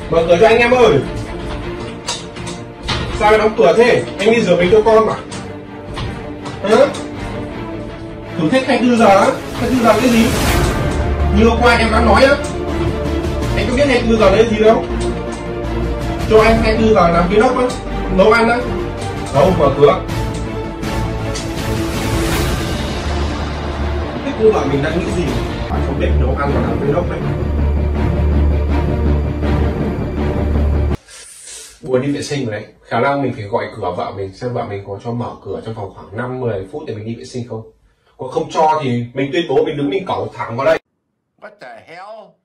Mở cửa cho anh em ơi. Sao đóng cửa thế? Anh đi rửa mình cho con mà. Hả? Thử thách 24 giờ á? 24 giờ cái gì? Như hôm qua em đã nói á. Anh có biết 24 giờ là cái gì đâu? Cho anh 24 giờ làm cái nóc á, nấu ăn á. Đâu, mở cửa. Thế cô bảo mình đang nghĩ gì? Bạn không biết nấu ăn mà làm cái nóc đấy. Buồn đi vệ sinh rồi đấy. Khả năng mình phải gọi cửa vợ mình xem vợ mình có cho mở cửa trong vòng khoảng 5-10 phút để mình đi vệ sinh không. Còn không cho thì mình tuyên bố mình đứng mình cẩu thẳng vào đây. What the hell?